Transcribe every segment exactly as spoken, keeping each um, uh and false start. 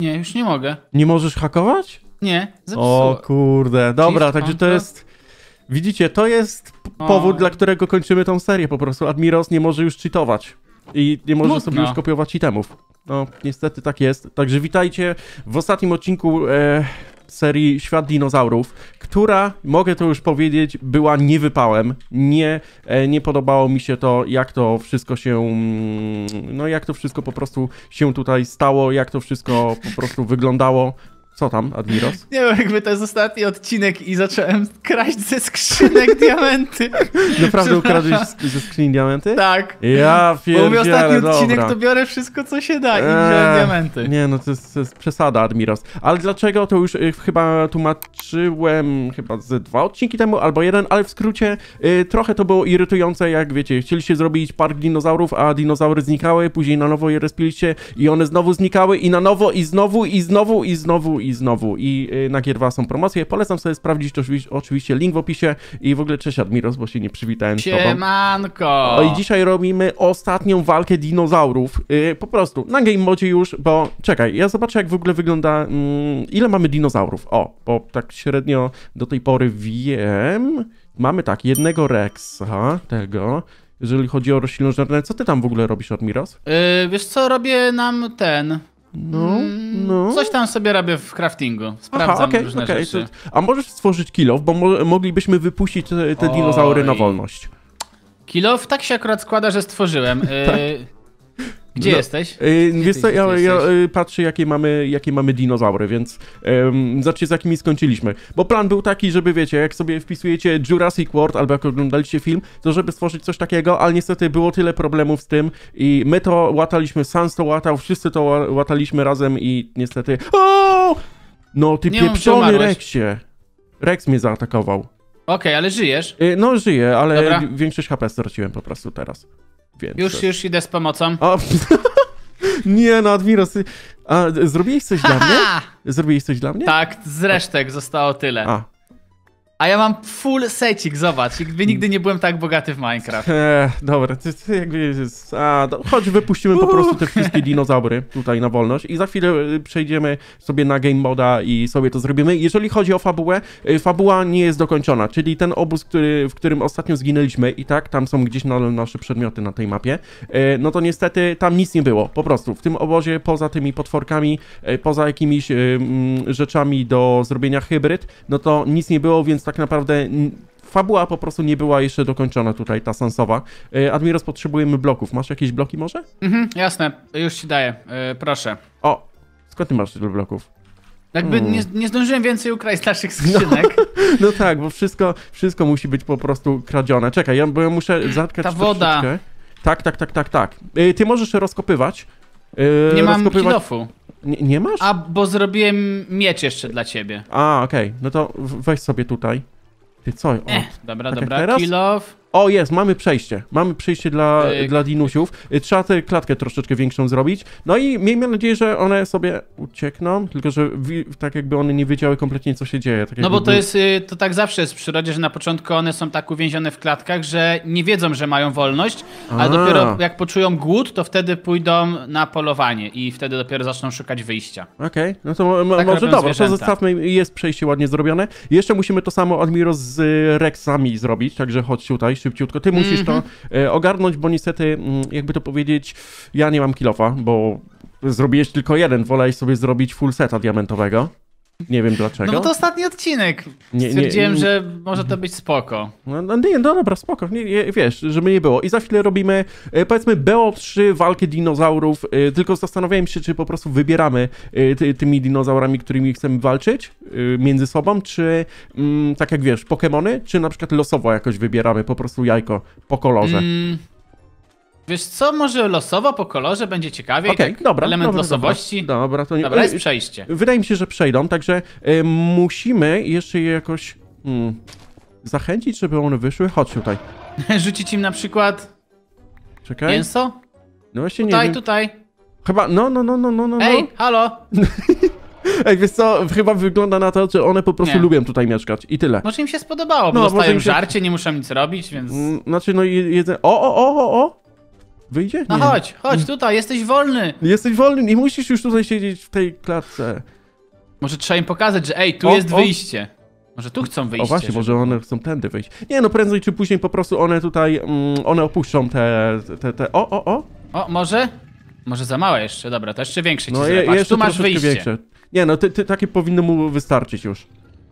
Nie, już nie mogę. Nie możesz hakować? Nie, zepsuło. O kurde, dobra, Shift, także to Ctrl. jest... Widzicie, to jest p- powód, O. dla którego kończymy tą serię po prostu. Admiros nie może już cheatować. I nie może Smutno. sobie już kopiować itemów. No, niestety tak jest. Także witajcie w ostatnim odcinku e, serii Świat Dinozaurów, która, mogę to już powiedzieć, była niewypałem. Nie, e, nie podobało mi się to, jak to wszystko się... mm, No, jak to wszystko po prostu się tutaj stało, jak to wszystko po prostu wyglądało. Co tam, Admiros? Nie wiem, jakby to jest ostatni odcinek i zacząłem kraść ze skrzynek diamenty. Naprawdę ukradłeś z- ze skrzyni diamenty? Tak. Ja Bo mówię pierdzielę, ostatni odcinek, dobra. to biorę wszystko, co się da i Eee, wziąłem diamenty. Nie, no to jest, to jest przesada, Admiros. Ale dlaczego, to już y, chyba tłumaczyłem chyba ze dwa odcinki temu, albo jeden, ale w skrócie y, trochę to było irytujące, jak wiecie, chcieliście zrobić park dinozaurów, a dinozaury znikały, później na nowo je respiliście i one znowu znikały i na nowo i znowu i znowu i znowu i znowu. I y, na Gier dwa są promocje. Polecam sobie sprawdzić, to oczywiście, oczywiście link w opisie i w ogóle cześć, Admiros, bo się nie przywitałem z tobą. Siemanko. O, i dzisiaj robimy ostatnią walkę dinozaurów. Yy, po prostu, na game modzie już, bo czekaj, ja zobaczę jak w ogóle wygląda, mm, ile mamy dinozaurów. O, bo tak średnio do tej pory wiem. Mamy tak, jednego Rexa, tego, jeżeli chodzi o roślinożerne. Co ty tam w ogóle robisz, Admiros? Yy, wiesz co, robię nam ten... No, mm, no. Coś tam sobie robię w craftingu. Sprawdzam Aha, okej, różne okej. rzeczy. To- A możesz stworzyć kill-off, bo mo moglibyśmy wypuścić te, te Oj. dinozaury na wolność. Kilof tak się akurat składa, że stworzyłem. Yy, Gdzie No, jesteś? Yy, Gdzie wiesz ty- co, gdzie ja, ty ja jesteś? yy, patrzę jakie mamy, jakie mamy dinozaury, więc yy, zobaczcie z jakimi skończyliśmy. Bo plan był taki, żeby wiecie, jak sobie wpisujecie Jurassic World albo jak oglądaliście film, to żeby stworzyć coś takiego, ale niestety było tyle problemów z tym i my to łataliśmy, Sans to łatał, wszyscy to ła- łataliśmy razem i niestety... O! No ty Nie mów, że pieprzony umarłeś. Rexie. Rex mnie zaatakował. Okej, ale żyjesz? Yy, no żyję, ale Dobra. większość H P straciłem po prostu teraz. Więc... Już, już idę z pomocą. O, nie no, Admiros, ty... A zrobiłeś coś dla mnie? Zrobiłeś coś dla mnie? Tak, z resztek zostało tyle. A. A ja mam full secik, zobacz. Jakby nigdy nie byłem tak bogaty w Minecraft. Eee, dobra, ty, ty jakby jest... A, do, chodź, wypuścimy po prostu te wszystkie dinozaury tutaj na wolność i za chwilę y, przejdziemy sobie na game moda i sobie to zrobimy. Jeżeli chodzi o fabułę, y, fabuła nie jest dokończona, czyli ten obóz, który, w którym ostatnio zginęliśmy i tak, tam są gdzieś na, nasze przedmioty na tej mapie, y, no to niestety tam nic nie było, po prostu. W tym obozie, poza tymi potworkami, y, poza jakimiś y, y, rzeczami do zrobienia hybryd, no to nic nie było, więc tak naprawdę n- fabuła po prostu nie była jeszcze dokończona tutaj, ta sensowa. E, Admiros, potrzebujemy bloków. Masz jakieś bloki może? Mhm, jasne, już ci daję. Yy, proszę. O, skąd ty masz tyle bloków? Jakby Mm. nie, nie zdążyłem więcej ukraść z naszych skrzynek. No tak, bo wszystko, wszystko musi być po prostu kradzione. Czekaj, ja, bo ja muszę zatkać Ta woda. troszeczkę. Tak, tak, tak, tak, tak. E, ty możesz rozkopywać. E, Nie mam rozkopywać... kilofu. Nie, nie masz? A, bo zrobiłem miecz jeszcze dla ciebie. A, okej, no to w- weź sobie tutaj. Ty co? O, Eh, dobra, tak jak dobra, teraz? kilof. o jest, mamy przejście. Mamy przejście dla, Pyk. dla dinusiów. Y, Trzeba tę klatkę troszeczkę większą zrobić. No i miejmy nadzieję, że one sobie uciekną, tylko że wi- tak jakby one nie wiedziały kompletnie, co się dzieje. Tak No jakby bo to były- jest, y, to tak zawsze jest w przyrodzie, że na początku one są tak uwięzione w klatkach, że nie wiedzą, że mają wolność, ale A. dopiero jak poczują głód, to wtedy pójdą na polowanie i wtedy dopiero zaczną szukać wyjścia. Okej, no to mo- mo- Tak może robią dobra, to zwierzęta. zostawmy, jest przejście ładnie zrobione. Jeszcze musimy to samo, Admiro, z y, Rexami zrobić, także chodź tutaj szybciutko. Ty musisz to e, ogarnąć, bo niestety, mm, jakby to powiedzieć, ja nie mam kilofa, bo zrobiłeś tylko jeden, wolałeś sobie zrobić full seta diamentowego. Nie wiem dlaczego. No bo to ostatni odcinek. Nie, nie, Stwierdziłem, nie. że może to być spoko. No, no nie, no dobra, spoko, nie, nie, wiesz, żeby nie było. I za chwilę robimy, e, powiedzmy, B O trzy, walkę dinozaurów, e, tylko zastanawiałem się, czy po prostu wybieramy e, ty, tymi dinozaurami, którymi chcemy walczyć e, między sobą, czy mm, tak jak wiesz, Pokemony, czy na przykład losowo jakoś wybieramy, po prostu jajko po kolorze. Mm, wiesz co, może losowo po kolorze będzie ciekawiej, Okej, tak? dobra. Element dobra, losowości. Dobra, dobra, to nie... Dobra, jest e, przejście. Wydaje mi się, że przejdą, także e, musimy jeszcze je jakoś hmm, zachęcić, żeby one wyszły. Chodź tutaj. Rzucić im na przykład Czekaj. mięso? No właśnie nie Tutaj, wiem. tutaj. Chyba, no, no, no, no, no, no. Ej, halo! Ej, wiesz co, chyba wygląda na to, że one po prostu Nie. lubią tutaj mieszkać i tyle. Może im się spodobało, bo No, może dostają im się- żarcie, nie muszą nic robić, więc... Mm, Znaczy, no i jedzenie... O, o, o, o, o! Wyjdzie? No Nie. chodź, chodź tutaj, jesteś wolny. Jesteś wolny, nie musisz już tutaj siedzieć w tej klatce. Może trzeba im pokazać, że ej, tu O, jest o. wyjście. Może tu chcą wyjść. O właśnie, może one chcą tędy wyjść. Nie no, prędzej czy później po prostu one tutaj, mm, one opuszczą te, te, te... O, o, o! O, może? Może za małe jeszcze, dobra, to jeszcze większe ci No zrobię. je, Patrz, jeszcze tu masz troszeczkę wyjście. większe. Nie no, ty, ty, takie powinno mu wystarczyć już.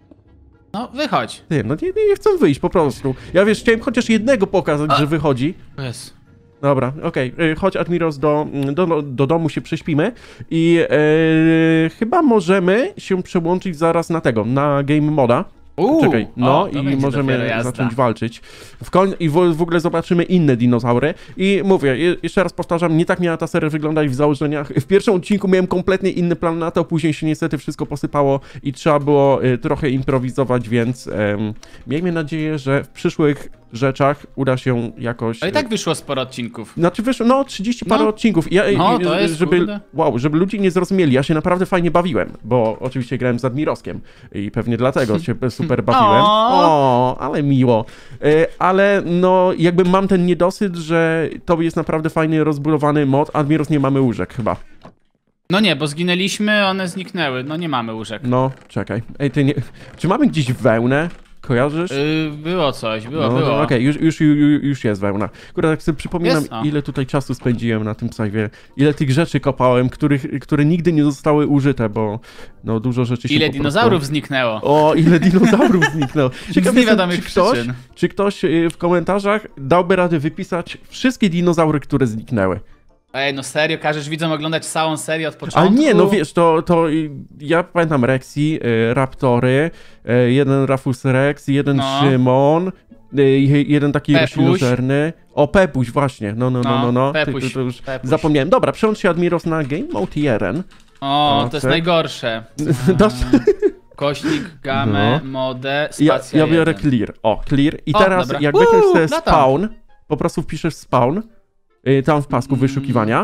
No, wychodź. Ty, no nie, nie, nie chcą wyjść po prostu. Ja wiesz, chciałem chociaż jednego pokazać, A. że wychodzi. Jest. Dobra, okej, okay. Chodź Admiros do, do, do domu się prześpimy i e, chyba możemy się przełączyć zaraz na tego, na game moda. Uuu, Czekaj, no o, to i będzie możemy dopiero jazda. zacząć walczyć. W koń I w, w ogóle zobaczymy inne dinozaury. I mówię, je, jeszcze raz powtarzam, nie tak miała ta seria wyglądać w założeniach. W pierwszym odcinku miałem kompletnie inny plan na to, później się niestety wszystko posypało i trzeba było y, trochę improwizować, więc y, miejmy nadzieję, że w przyszłych rzeczach uda się jakoś... Ale i tak wyszło sporo odcinków. Znaczy wyszło, no trzydzieści parę No. odcinków. Ja, No, i- to jest, żeby, kurde. wow, żeby ludzie nie zrozumieli, ja się naprawdę fajnie bawiłem, bo oczywiście grałem z Admiroskiem i pewnie dlatego się super bawiłem. O. O, ale miło. E, Ale no, jakby mam ten niedosyt, że to jest naprawdę fajnie rozbudowany mod. Admiros nie mamy łóżek chyba. No nie, bo zginęliśmy, one zniknęły. No nie mamy łóżek. No, czekaj. Ej, ty nie... Czy mamy gdzieś wełnę? Kojarzysz? Yy, było coś, było, No, było. no, okej, już, już, już, już jest wełna. Kurde, tak sobie przypominam, Jest? O. ile tutaj czasu spędziłem na tym sajwie, ile tych rzeczy kopałem, których, które nigdy nie zostały użyte, bo no dużo rzeczy się Ile po dinozaurów prostu... zniknęło. O, ile dinozaurów zniknęło. Z Ciekaw jestem, niewiadomych czy ktoś, przyczyn. czy ktoś y, w komentarzach dałby radę wypisać wszystkie dinozaury, które zniknęły. Ej, no serio, każesz widzom oglądać całą serię od początku? Ale nie, no wiesz, to, to y, ja pamiętam Rexy, y, Raptory, y, jeden Rafus Rex, jeden No. Szymon, y, jeden taki Pepuś. roślinożerny. O, Pepuś, właśnie, no, no, no, no, No, no. Pepuś, Ty, to, to już Pepuś. zapomniałem. Dobra, przełącz się Admiros na Game Mode jeden. O, O, to jest tak. najgorsze. Dos- Kośnik, gamę, No. modę, ja, spacja ja biorę jeden. Clear. O, Clear. I O, teraz dobra. jak Uuu, weźmiesz sobie latam. spawn, po prostu wpiszesz spawn, y, tam w pasku Mm. wyszukiwania.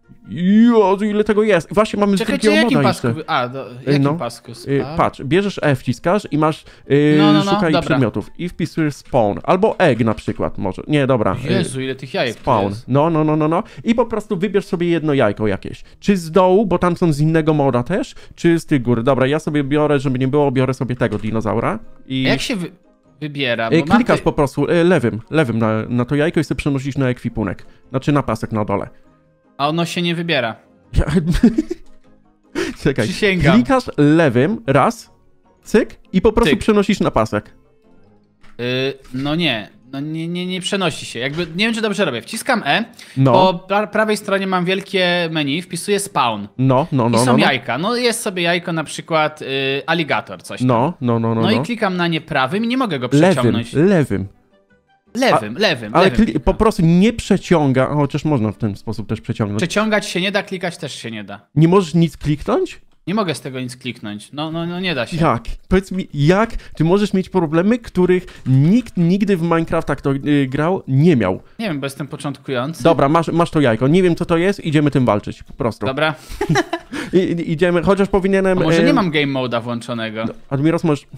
Jezu, ile tego jest. Właśnie mamy Czekaj, drugiego czy jakim moda pasku? jeszcze. wy- A, do, jakim no. pasku? Y, Spa? patrz, bierzesz E, wciskasz i masz y, No, no, no, szukaj dobra. przedmiotów i wpisujesz spawn. Albo egg na przykład może. Nie, dobra. y, Jezu, ile tych jajek tu Spawn. jest. No, no, no, no, no. I po prostu wybierz sobie jedno jajko jakieś. Czy z dołu, bo tam są z innego moda też, czy z tych gór. Dobra, ja sobie biorę, żeby nie było, biorę sobie tego dinozaura. I A jak się wy, wybiera? y, Bo mam klikasz ty- po prostu y, lewym, lewym na, na to jajko i sobie przenosisz na ekwipunek. Znaczy na pasek na dole. A ono się nie wybiera. Ja... Czekaj. Przysięgam. Klikasz lewym raz, cyk i po prostu Cyk. przenosisz na pasek. Yy, no nie, no nie, nie, nie przenosi się. Jakby, nie wiem, czy dobrze robię. Wciskam E, No. po pra prawej stronie mam wielkie meni, wpisuję spawn. No, no, no, I są no, no. jajka. No jest sobie jajko na przykład yy, aligator, coś tam. No, no, no, no. No, no. i klikam na nie prawym i nie mogę go Lewym, przeciągnąć. lewym. Lewym, lewym, Ale lewym kli- klikam. po prostu nie przeciąga, chociaż można w ten sposób też przeciągnąć. Przeciągać się nie da, klikać też się nie da. Nie możesz nic kliknąć? Nie mogę z tego nic kliknąć. No, no, no nie da się. Jak? Powiedz mi, jak ty możesz mieć problemy, których nikt nigdy w Minecrafta, kto y, grał, nie miał? Nie wiem, bo jestem początkujący. Dobra, masz, masz to jajko, nie wiem co to jest, idziemy tym walczyć, po prostu. Dobra. I, i, idziemy, chociaż powinienem... A może nie em, mam game moda włączonego? Admiros, możesz...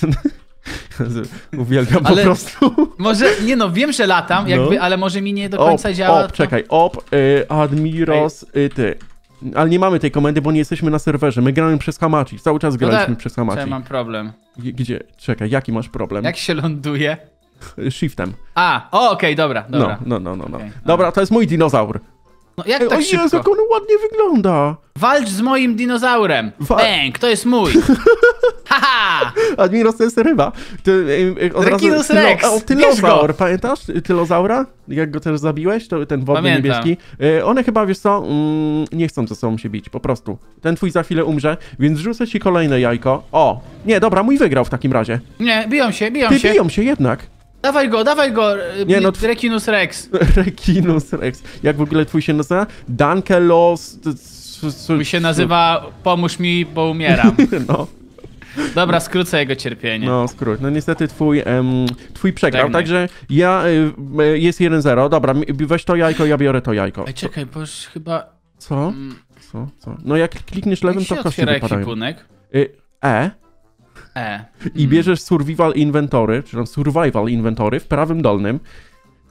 Uwielbiam Ale- po prostu. Może, nie no, wiem, że latam, jakby, No. ale może mi nie do końca op, działa. op, czekaj, op, y, Admiros, y, ty. Ale nie mamy tej komendy, bo nie jesteśmy na serwerze. My gramy przez Hamachi. Cały czas graliśmy da- przez To... Ja Hamachi. mam problem. G- Gdzie? Czekaj, jaki masz problem? Jak się ląduje? Shiftem. A, o, okej, dobra, dobra. No, no, no, no. no. Okej, Dobra, to jest mój dinozaur. No jak Ej, tak o Jezu, jak szybko? on ładnie wygląda. Walcz z moim dinozaurem! Wa- Bang, to jest mój! Haha! Admiros to jest ryba. Ty, y, y, od razu- Rekinus tylo- Rex, O, bierz tylozaur, go. pamiętasz? Tylozaura? Jak go też zabiłeś? To ten wodny Pamiętam. niebieski. Y, one chyba, wiesz co, mm, nie chcą ze sobą się bić, po prostu. Ten twój za chwilę umrze, więc rzucę ci kolejne jajko. O, nie, dobra, mój wygrał w takim razie. Nie, biją się, biją Ty się. biją się jednak. Dawaj go, dawaj go, Nie, nie, no no, Rekinus Rex. Rekinus Rex. Jak w ogóle twój się nazywa? Dankelos... t- s- s- Mój się nazywa Pomóż mi, bo umieram. No, Dobra, skrócę jego cierpienie. no, skrót. No niestety twój, em, twój przegrał, Żegnaj. także ja... Y, y, jest jeden zero. Dobra, mi- weź to jajko, ja biorę to jajko. Ej, czekaj, bo już chyba... Co? Mm, Co? Co? No jak klikniesz lewym, jak się to kości otwiera wypadają. ekwipunek? Y, E E. i bierzesz survival inventory, czyli tam survival inventory w prawym dolnym.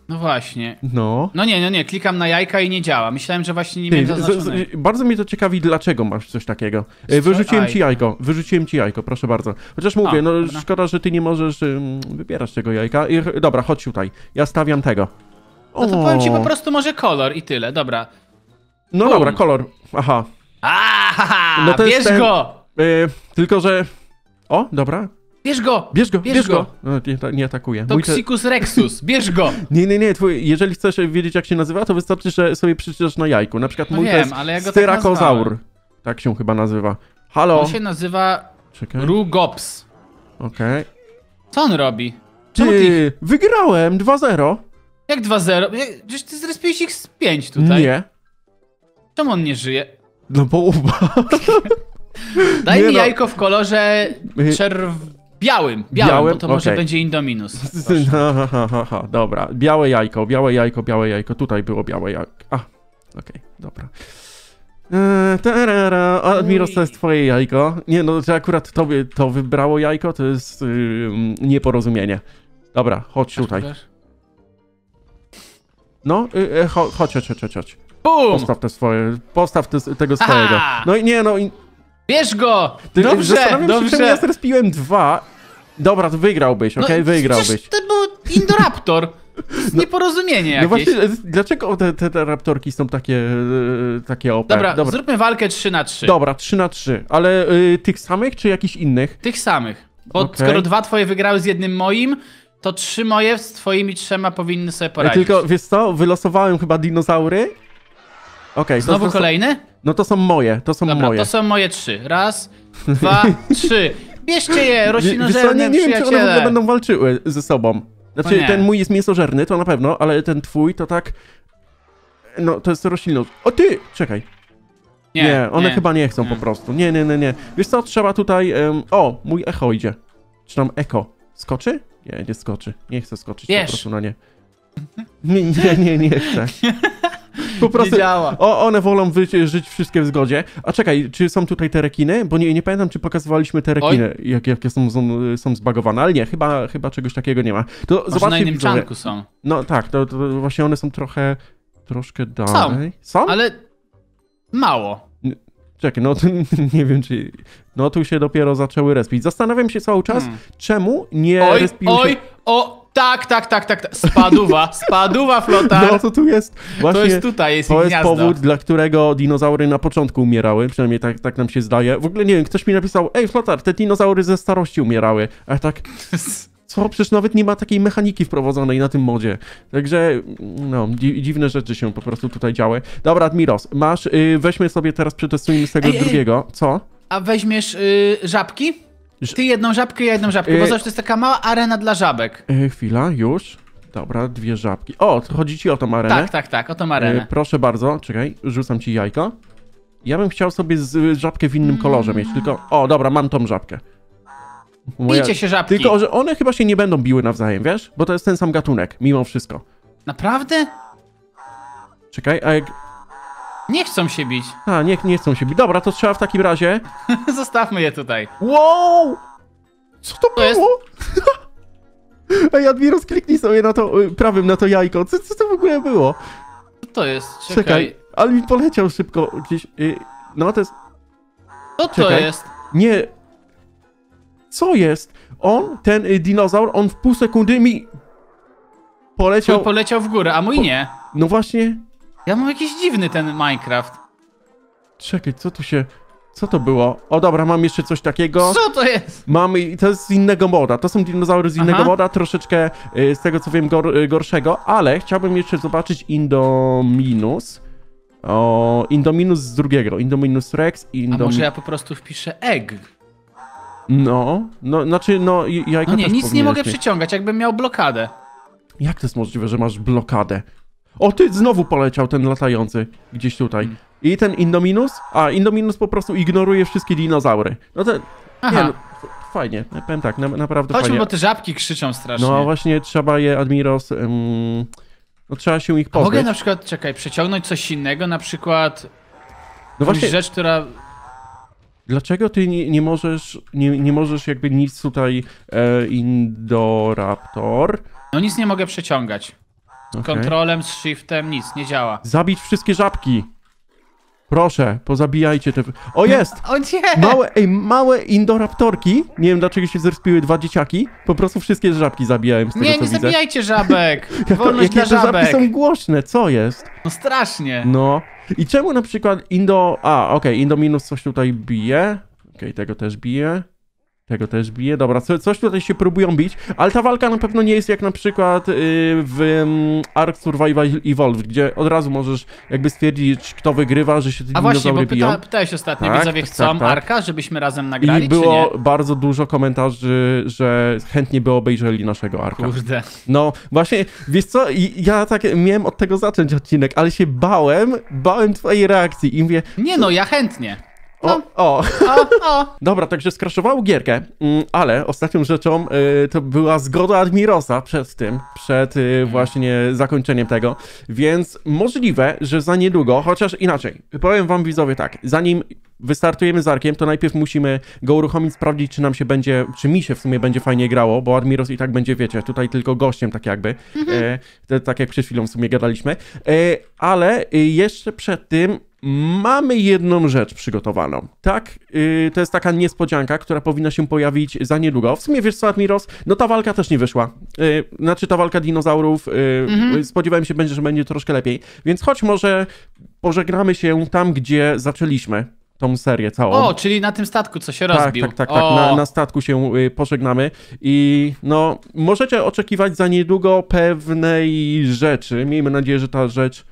No właśnie. No. No nie, no nie, klikam na jajka i nie działa. Myślałem, że właśnie nie Ty, miałem z, zaznaczone. z, bardzo mnie to ciekawi, dlaczego masz coś takiego. E, Co? Wyrzuciłem ci Aj. jajko, wyrzuciłem ci jajko, proszę bardzo. Chociaż mówię, O, no dobra. szkoda, że ty nie możesz ym, wybierać tego jajka. I, dobra, chodź tutaj, ja stawiam tego. No to powiem ci O. po prostu może kolor i tyle, dobra. No Bum. dobra, kolor, aha. Aaa, No to jest bierz ten- go! E, tylko, że... O, dobra, Bierz go! bierz go, Bierz bierz go. go. No, nie, ta- nie atakuje. Mój te... Toxicus rexus, bierz go! Nie, nie, nie, twój, jeżeli chcesz wiedzieć jak się nazywa, to wystarczy, że sobie przeczytasz na jajku. Na przykład No mój wiem, to jest ale ja go tak Styrakozaur. nazwałem. Tak się chyba nazywa. Halo? On się nazywa Czekaj, Rugops. okej. Co on robi? Czemu ty... Ty, wygrałem dwa zero. Jak dwa zero? Jak- Przecież ty zrespiłeś ich z pięć tutaj. Nie. Czemu on nie żyje? No bo uba. Daj Nie mi no. jajko w kolorze Y- czerw... białym, białym, Białym? bo to może Okej. będzie Indominus. Ha, ha, ha, ha, ha. Dobra, białe jajko, białe jajko, białe jajko. Tutaj było białe jajko. A, okej, dobra. Eee, tarara. Admiros, to jest twoje jajko. Nie no, że akurat tobie to wybrało jajko, to jest yy, nieporozumienie. Dobra, chodź tutaj. No, yy, cho, chodź, chodź, chodź, chodź. Bum! Postaw te swoje, postaw te, tego Aha! swojego. No i nie no, i, Bierz go! ty, Dobrze, zastanawiam się, czemu ja dobrze. zrespiłem dwa. Dobra, to wygrałbyś, okej, No, wygrałbyś. przecież to był Indoraptor. To jest nieporozumienie No jakieś. właśnie, e, dlaczego te, te, te raptorki są takie, e, takie O P? Dobra, Dobra, zróbmy walkę trzy na trzy. Dobra, trzy na trzy, ale y, tych samych czy jakichś innych? Tych samych. Bo Okej. skoro dwa twoje wygrały z jednym moim, to trzy moje z twoimi trzema powinny sobie E, poradzić. Tylko, wiesz co, wylosowałem chyba dinozaury. Okej, to- Znowu to, to, kolejne? no to są moje, to są Dobra, moje. to są moje trzy. Raz, dwa, trzy. Bierzcie je, Wie- wiesz co, roślinożerne nie, nie wiem, czy one w ogóle przyjaciele. będą walczyły ze sobą. Znaczy, O nie. ten mój jest mięsożerny, to na pewno, ale ten twój to tak... No, to jest roślinność. O ty! Czekaj. Nie, one chyba nie chcą nie. po prostu. Nie, nie, nie, nie. Wiesz co, trzeba tutaj... em, o, mój echo idzie. Czy tam eko? Skoczy? Nie, nie skoczy. Nie chcę skoczyć Wiesz. po prostu na nie. Nie, nie, nie, nie chcę. Po prostu... Nie działa. O, one wolą wy, żyć wszystkie w zgodzie. A czekaj, czy są tutaj te rekiny? Bo nie, nie pamiętam, czy pokazywaliśmy te rekiny, jak, jakie są, są, są zbagowane, ale nie, chyba, chyba czegoś takiego nie ma. To Może na zobaczcie, innym widzowie. czanku są. No tak, to, to właśnie one są trochę, troszkę dalej. Są? Ale mało. Czekaj, no to nie wiem, czy... No tu się dopiero zaczęły respić. Zastanawiam się cały czas, Hmm. czemu nie Oj, respiły oj, się... o, tak, tak, tak, tak, tak. Spaduwa, spaduwa flotar. No co tu jest? Właśnie to jest tutaj, jest to ich jest gniazdo. powód, dla którego dinozaury na początku umierały, przynajmniej tak, tak nam się zdaje. W ogóle nie wiem, ktoś mi napisał, ej Flotar, te dinozaury ze starości umierały. A ja tak, co? Przecież nawet nie ma takiej mechaniki wprowadzonej na tym modzie. Także, no, dzi dziwne rzeczy się po prostu tutaj działy. Dobra, Admiros, masz, yy, weźmy sobie teraz, przetestujmy z tego Ej, ej. drugiego. Co? A weźmiesz y, żabki? Ż- Ty jedną żabkę, ja jedną żabkę, Y- bo zobacz, to jest taka mała arena dla żabek. Yy, chwila, już. Dobra, dwie żabki. O, to chodzi ci o tą arenę? Tak, tak, tak, oto Yy, arenę. proszę bardzo, czekaj, rzucam ci jajko. Ja bym chciał sobie z, y, żabkę w innym kolorze mieć, tylko... O, dobra, mam tą żabkę. Moja- Bijcie się żabki. Tylko, że one chyba się nie będą biły nawzajem, wiesz? Bo to jest ten sam gatunek, mimo wszystko. Naprawdę? Czekaj, a jak... Nie chcą się bić. A, nie, nie chcą się bić. Dobra, to trzeba w takim razie... Zostawmy je tutaj. Wow! Co to To jest- było? Ej, Admiros, kliknij sobie na to, y, prawym na to jajko. Co, co to w ogóle było? Co to jest? Czekaj. Czekaj, ale mi poleciał szybko gdzieś... Y, no to jest... Co to czekaj. jest? Nie... Co jest? On, ten y, dinozaur, on w pół sekundy mi... Poleciał... Twój poleciał w górę, a mój nie. No właśnie... Ja mam jakiś dziwny ten Minecraft. Czekaj, co tu się... Co to było? O dobra, mam jeszcze coś takiego. Co to jest? Mam... To jest z innego moda. To są dinozaury z innego Aha. moda, troszeczkę y, z tego co wiem gor, y, gorszego, ale chciałbym jeszcze zobaczyć Indominus. O, Indominus z drugiego. Indominus Rex, A Indominus... może ja po prostu wpiszę egg? No, no, znaczy, no, j- jajko No nie, też nic nie powinieneś mogę mieć. przyciągać, jakbym miał blokadę. Jak to jest możliwe, że masz blokadę? O, ty znowu poleciał ten latający gdzieś tutaj. Hmm. I ten Indominus? A, Indominus po prostu ignoruje wszystkie dinozaury. No to... Aha. Nie, no, f- fajnie, ja powiem tak, na, naprawdę Chodźmy, fajnie. bo te żabki krzyczą strasznie. No właśnie, trzeba je, Admiros, ym, no trzeba się ich A mogę pozbyć. na przykład, czekaj, przeciągnąć coś innego, na przykład No jakąś właśnie, rzecz, która... dlaczego ty nie, nie możesz, nie, nie możesz jakby nic tutaj, e, Indoraptor? No nic nie mogę przeciągać. Okej. Kontrolem z shiftem nic, nie działa. Zabić wszystkie żabki. Proszę, pozabijajcie te... O, jest! O nie! Małe, ej, małe indoraptorki. Nie wiem, dlaczego się zrespiły dwa dzieciaki. Po prostu wszystkie żabki zabijałem z tego, Nie, co nie widzę. zabijajcie żabek! Wolność Jakie dla te żabki żabek! są głośne, co jest? No strasznie. No. I czemu na przykład Indo... A, okej, okay, Indominus coś tutaj bije. Okej, okay, tego też bije. Tego też bije. Dobra, co, coś tutaj się próbują bić, ale ta walka na pewno nie jest jak na przykład yy, w um, Ark Survival Evolved, gdzie od razu możesz jakby stwierdzić, kto wygrywa, że się te A właśnie, dinozaury bo biją. pyta, pytałeś ostatnio, Tak, widzowie tak, chcą tak, tak. Arka, żebyśmy razem nagrali, I czy było nie? bardzo dużo komentarzy, że chętnie by obejrzeli naszego Arka. Kurde. No, właśnie, wiesz co, i ja tak miałem od tego zacząć odcinek, ale się bałem, bałem twojej reakcji i mówię, Nie no, ja chętnie. o, o. O, o. Dobra, także skraszowało gierkę, mm, ale ostatnią rzeczą y, to była zgoda Admirosa przed tym, przed y, właśnie zakończeniem tego, więc możliwe, że za niedługo, chociaż inaczej, powiem wam widzowie tak, zanim wystartujemy z Arkiem, to najpierw musimy go uruchomić, sprawdzić, czy nam się będzie, czy mi się w sumie będzie fajnie grało, bo Admiros i tak będzie, wiecie, tutaj tylko gościem tak jakby, e, to, tak jak przed chwilą w sumie gadaliśmy, e, ale y, jeszcze przed tym mamy jedną rzecz przygotowaną. Tak, yy, to jest taka niespodzianka, która powinna się pojawić za niedługo. W sumie wiesz co, Admiros? No ta walka też nie wyszła. Yy, znaczy ta walka dinozaurów, yy, Mhm. spodziewałem się, będzie, że będzie troszkę lepiej. Więc choć może pożegnamy się tam, gdzie zaczęliśmy tą serię całą. O, czyli na tym statku, co się Tak, rozbił. tak, tak, tak. O. Na, na statku się y, pożegnamy i no, możecie oczekiwać za niedługo pewnej rzeczy. Miejmy nadzieję, że ta rzecz...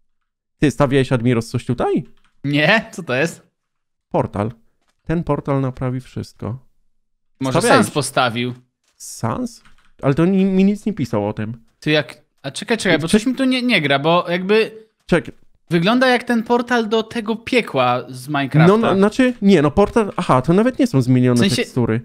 Ty stawiałeś, Admiros, coś tutaj? Nie? Co to jest? Portal. Ten portal naprawi wszystko. Może Stawiałeś. Sans postawił. Sans? Ale to ni, mi nic nie pisał o tym. Ty jak... A czekaj, czekaj, bo coś mi tu nie, nie gra, bo jakby... Czek. Wygląda jak ten portal do tego piekła z Minecrafta. No, no, znaczy, nie, no portal... Aha, to nawet nie są zmienione W sensie- tekstury.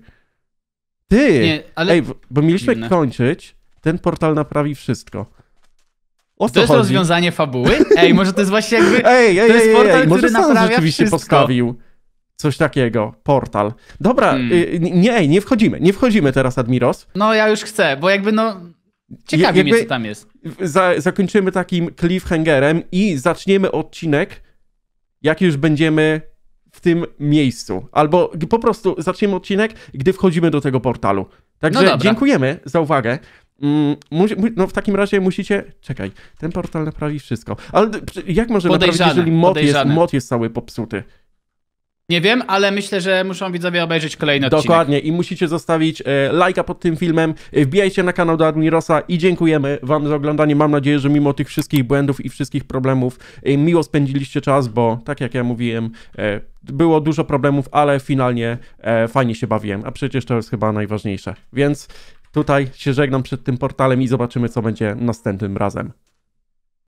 Ty! Nie, ale... Ej, w- bo mieliśmy Dziwne. kończyć. Ten portal naprawi wszystko. O co To jest chodzi? rozwiązanie fabuły? Ej, może to jest właśnie jakby... Ej, ej, To jest ej, portal, ej, może który Sans naprawia rzeczywiście wszystko. postawił coś takiego. Portal. Dobra, Hmm. y, nie, ej, nie wchodzimy. Nie wchodzimy teraz, Admiros. No ja już chcę, bo jakby no... Ciekawi jakby- mnie, co tam jest. Za, zakończymy takim cliffhangerem i zaczniemy odcinek, jak już będziemy w tym miejscu. Albo g- po prostu zaczniemy odcinek, gdy wchodzimy do tego portalu. Także No dobra. dziękujemy za uwagę. Mm, musi, mu- no w takim razie musicie... Czekaj, ten portal naprawi wszystko. Ale d- jak może naprawić, Podejrzane, jeżeli mod jest, podejrzane. mod jest cały popsuty? Nie wiem, ale myślę, że muszą widzowie obejrzeć kolejny odcinek. Dokładnie i musicie zostawić e, lajka pod tym filmem, e, wbijajcie na kanał do Admirosa i dziękujemy wam za oglądanie. Mam nadzieję, że mimo tych wszystkich błędów i wszystkich problemów e, miło spędziliście czas, bo tak jak ja mówiłem, e, było dużo problemów, ale finalnie e, fajnie się bawiłem, a przecież to jest chyba najważniejsze. Więc tutaj się żegnam przed tym portalem i zobaczymy, co będzie następnym razem.